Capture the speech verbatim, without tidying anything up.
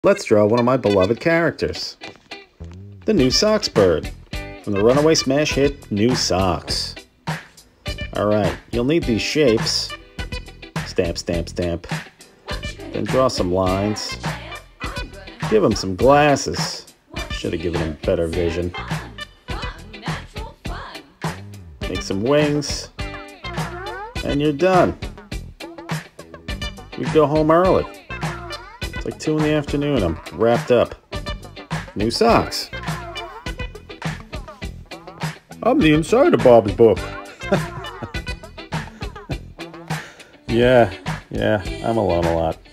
Let's draw one of my beloved characters. The New Socks Bird, from the runaway smash hit New Socks. Alright, you'll need these shapes. Stamp, stamp, stamp. Then draw some lines. Give him some glasses. Should have given him better vision. Make some wings. And you're done. We go home early. It's like two in the afternoon. I'm wrapped up. New socks. I'm the inside of Bob's book. Yeah, yeah, I'm alone a lot.